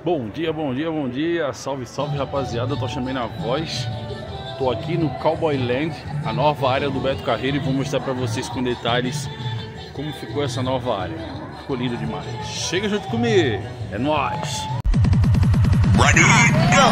Bom dia, bom dia, bom dia. Salve, salve, rapaziada. Tô chamando a voz. Tô aqui no Cowboy Land, a nova área do Beto Carreiro, e vou mostrar pra vocês com detalhes como ficou essa nova área. Ficou lindo demais. Chega junto comigo. É nóis. Ready, go!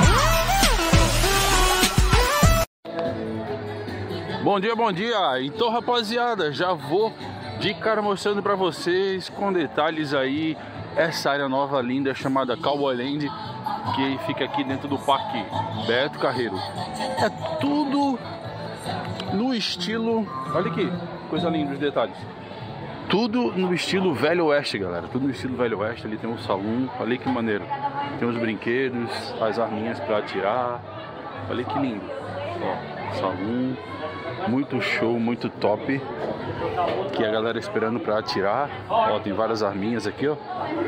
Bom dia, bom dia. Então, rapaziada, já vou de cara mostrando pra vocês com detalhes aí essa área nova linda chamada Cowboy Land, que fica aqui dentro do Parque Beto Carreiro. É tudo no estilo, olha aqui, coisa linda os detalhes. Tudo no estilo Velho Oeste, galera. Tudo no estilo Velho Oeste. Ali tem um salão, olha que maneiro. Tem os brinquedos, as arminhas pra atirar. Olha que lindo. Ó, salão, muito show, muito top. Que a galera esperando pra atirar. Ó, tem várias arminhas aqui, ó.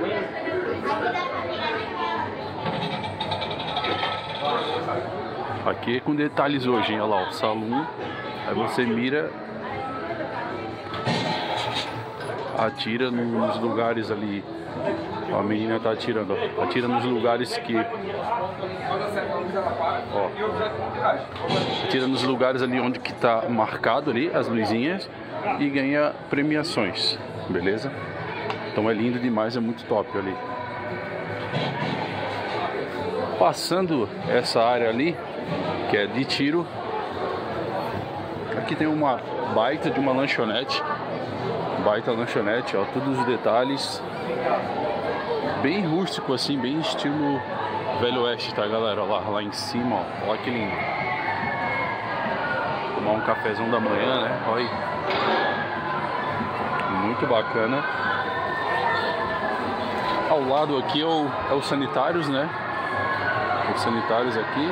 Aqui é com detalhes hoje, hein? Olha lá, o salão. Aí você mira, atira nos lugares ali. Ó, a menina tá atirando, ó. Atira nos lugares que... Ó. Atira nos lugares ali onde que tá marcado ali, as luzinhas. E ganha premiações, beleza? Então é lindo demais, é muito top ali. Passando essa área ali, que é de tiro, aqui tem uma baita de uma lanchonete. Baita lanchonete, ó, todos os detalhes. Bem rústico assim, bem estilo Velho Oeste, tá, galera? Ó lá em cima, ó, olha que lindo. Tomar um cafezão da manhã, né? Olha aí. Muito bacana. Ao lado aqui é os sanitários, né? Os sanitários aqui.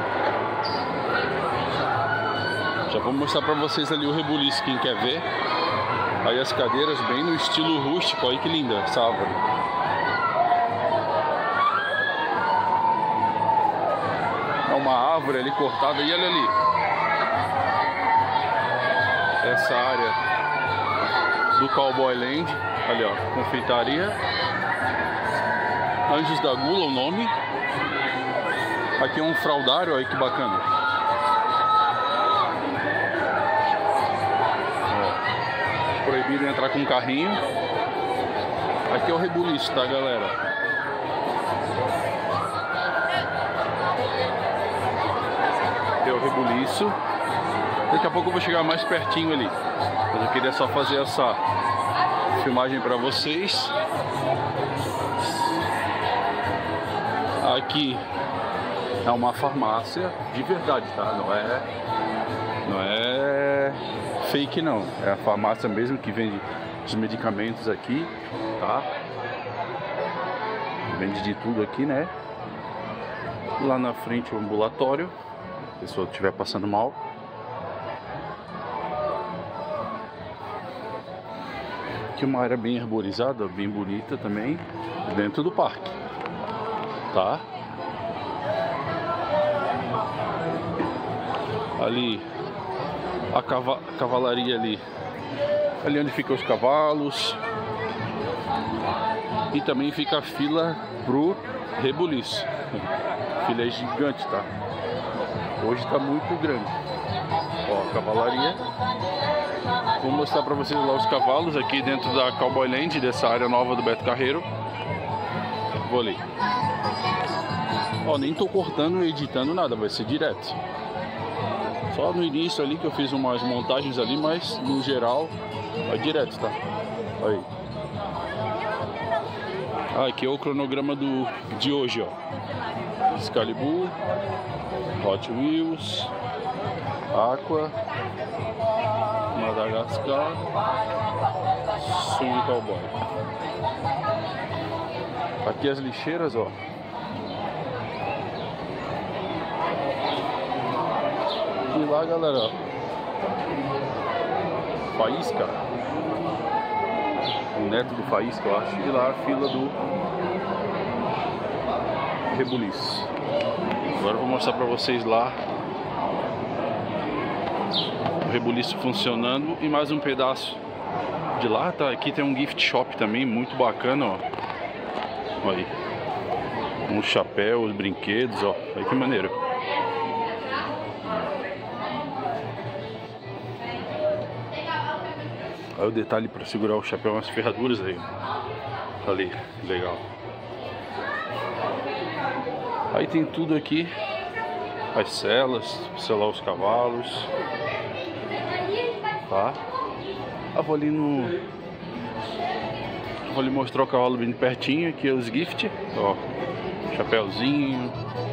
Já vou mostrar pra vocês ali o rebuliço, quem quer ver. Aí as cadeiras bem no estilo rústico, olha que linda essa árvore. É uma árvore ali cortada e olha ali. Essa área do Cowboy Land, ali ó, confeitaria. Anjos da Gula, o nome. Aqui é um fraudário, olha que bacana. Proibido entrar com carrinho. Aqui é o rebuliço, tá, galera? Aqui é o rebuliço. Daqui a pouco eu vou chegar mais pertinho ali. Mas eu queria só fazer essa filmagem pra vocês. Aqui é uma farmácia de verdade, tá? Não é fake não. É a farmácia mesmo que vende os medicamentos aqui, tá? Vende de tudo aqui, né? Lá na frente o ambulatório, se a pessoa estiver passando mal. Aqui uma área bem arborizada, bem bonita também, dentro do parque, tá? Ali a cavalaria ali onde ficam os cavalos. E também fica a fila pro rebuliço. A fila é gigante, tá? Hoje tá muito grande. Ó, a cavalaria. Vou mostrar pra vocês lá os cavalos aqui dentro da Cowboy Land, dessa área nova do Beto Carreiro. Vou ali. Ó, nem tô cortando e editando nada, vai ser direto. Só no início ali que eu fiz umas montagens ali, mas no geral vai direto, tá? Aí. Aqui é o cronograma de hoje, ó. Excalibur, Hot Wheels, Aqua, Madagascar, Swing Cowboy. Aqui as lixeiras, ó. E lá, galera, ó. Faísca. O neto do Faísca, eu acho. E lá a fila do rebuliço. Agora eu vou mostrar pra vocês lá o rebuliço funcionando e mais um pedaço de lá, tá? Aqui tem um gift shop também, muito bacana, ó. Aí. Uns chapéus, brinquedos, ó. Olha que maneiro. Olha o detalhe para segurar o chapéu, umas ferraduras aí. Ali, legal. Aí tem tudo aqui. As celas, selar os cavalos. Tá? Vou ali mostrar o cavalo bem pertinho. Aqui é os gift, ó. Chapéuzinho.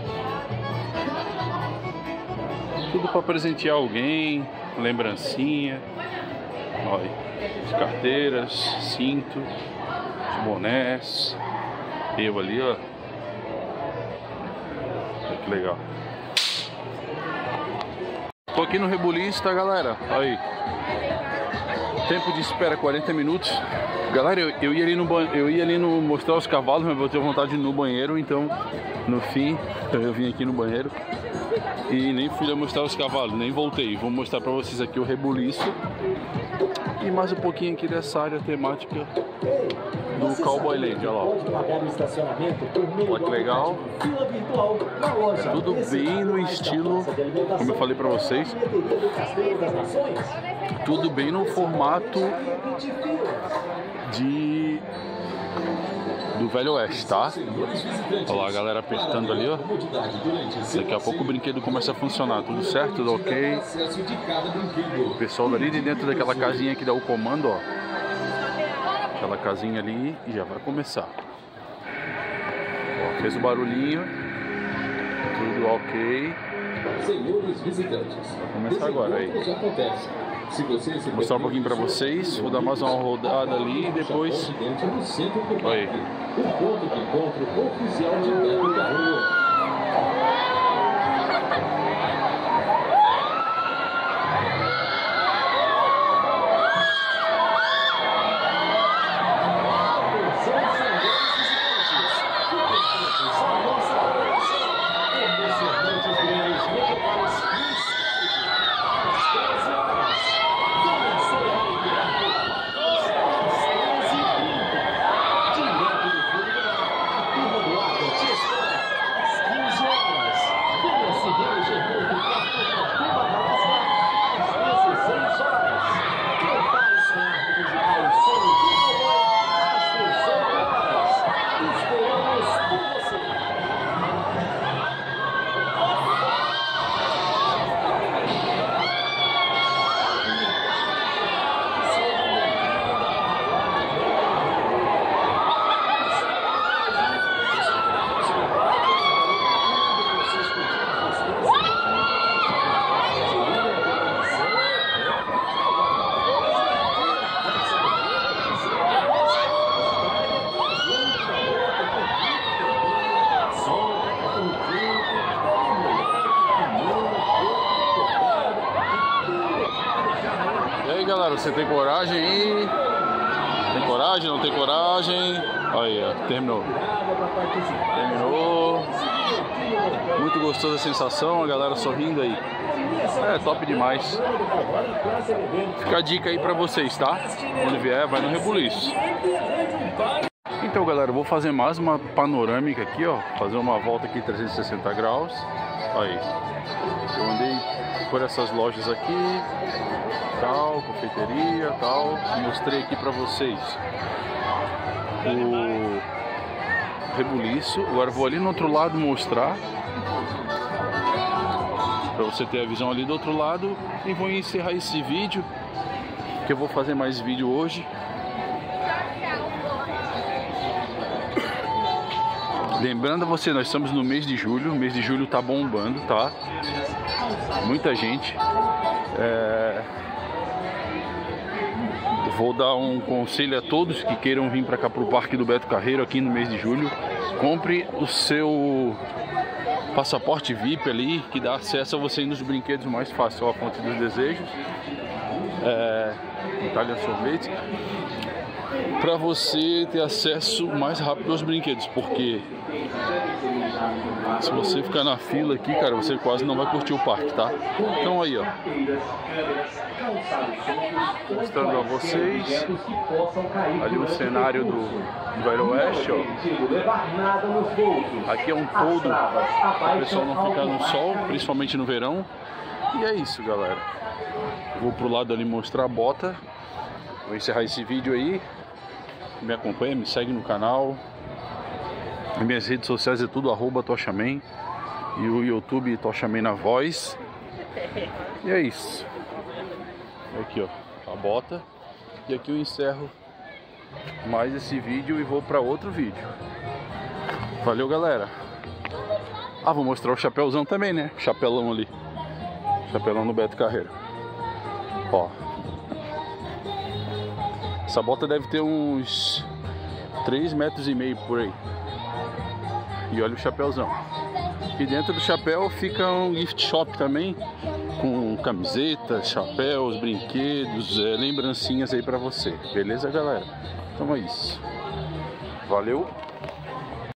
Tudo para presentear alguém. Lembrancinha. Olha, as carteiras, cinto, os bonés. Eu ali, ó. Olha que legal. Tô aqui no Rebuliço, tá, galera? Aí. Tempo de espera 40 minutos. Galera, eu ia ali no mostrar os cavalos, mas eu tenho vontade de ir no banheiro, então no fim eu vim aqui no banheiro e nem fui lá mostrar os cavalos, nem voltei. Vou mostrar pra vocês aqui o Rebuliço e mais um pouquinho aqui dessa área temática do Cowboy Land, olha lá. Olha que legal. Tudo bem no estilo, como eu falei pra vocês, tudo bem no formato do Velho Oeste, tá? Olha lá a galera apertando ali, ó. Daqui a pouco o brinquedo começa a funcionar. Tudo certo, tudo ok. O pessoal ali de dentro daquela casinha que dá o comando, ó. Aquela casinha ali e já vai começar. Ó, fez o barulhinho. Tudo ok. Senhores visitantes, vai começar agora aí. Vou mostrar um pouquinho pra vocês. Vou dar mais uma rodada ali e depois. Aí. O ponto de encontro oficial de Beto Carreiro. Galera, você tem coragem aí? Tem coragem, não tem coragem? Aí, ó, terminou. Muito gostosa a sensação, a galera sorrindo aí. É top demais. Fica a dica aí pra vocês, tá? Quando vier, vai no Rebuliço. Então, galera, eu vou fazer mais uma panorâmica aqui, ó. Fazer uma volta aqui 360 graus. Aí. Eu andei por essas lojas aqui. Tal, confeiteria, tal, mostrei aqui pra vocês o Rebuliço. Agora vou ali no outro lado mostrar pra você ter a visão ali do outro lado e vou encerrar esse vídeo, que eu vou fazer mais vídeo hoje. Lembrando a você, nós estamos no mês de julho. O mês de julho tá bombando, tá? Muita gente. Vou dar um conselho a todos que queiram vir para cá pro Parque do Beto Carreiro aqui no mês de julho. Compre o seu passaporte VIP ali, que dá acesso a você ir nos brinquedos mais fácil. Ó, a Fonte dos Desejos, Italian Sorvete, para você ter acesso mais rápido aos brinquedos, porque Se você ficar na fila aqui, cara, você quase não vai curtir o parque, tá? Então aí, ó, mostrando a vocês ali o cenário do Velho Oeste, ó. Aqui é um todo, o pessoal não ficar no sol, principalmente no verão. E é isso, galera. Vou pro lado ali mostrar a bota. Vou encerrar esse vídeo aí. Me acompanha, me segue no canal. As minhas redes sociais é tudo @Tochaman. E o YouTube Tochaman na voz. E é isso. Aqui, ó, a bota. E aqui eu encerro mais esse vídeo e vou para outro vídeo. Valeu, galera. Ah, vou mostrar o chapéuzão também, né? Chapelão ali. Chapelão no Beto Carreiro. Ó. Essa bota deve ter uns 3,5 metros por aí. E olha o chapéuzão. E dentro do chapéu fica um gift shop também, com camisetas, chapéus, brinquedos, lembrancinhas aí pra você. Beleza, galera? Então é isso. Valeu!